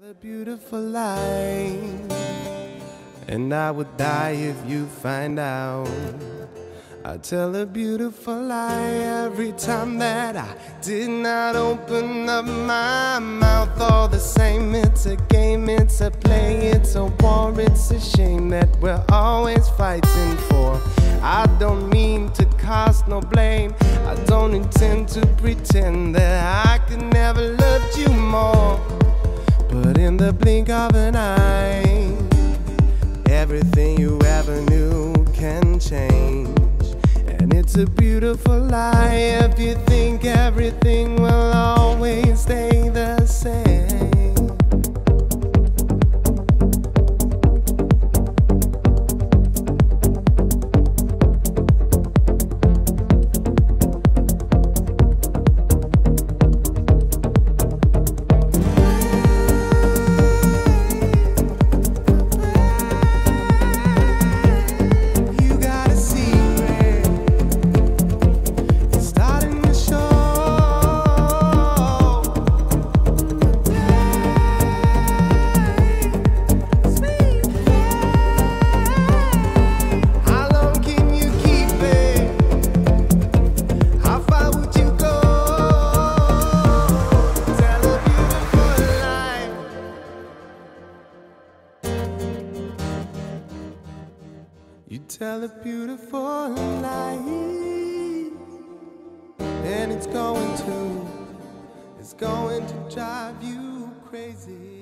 a beautiful lie, and I would die if you find out. I tell a beautiful lie every time that I did not open up my mouth. All the same, it's a game, it's a play, it's a war, it's a shame that we're always fighting for. I don't mean to cast no blame, I don't intend to pretend that I could never loved you more. But in the blink of an eye, everything you ever knew can change. And it's a beautiful lie if you think everything will always stay the same. You tell a beautiful lie, and it's going to drive you crazy.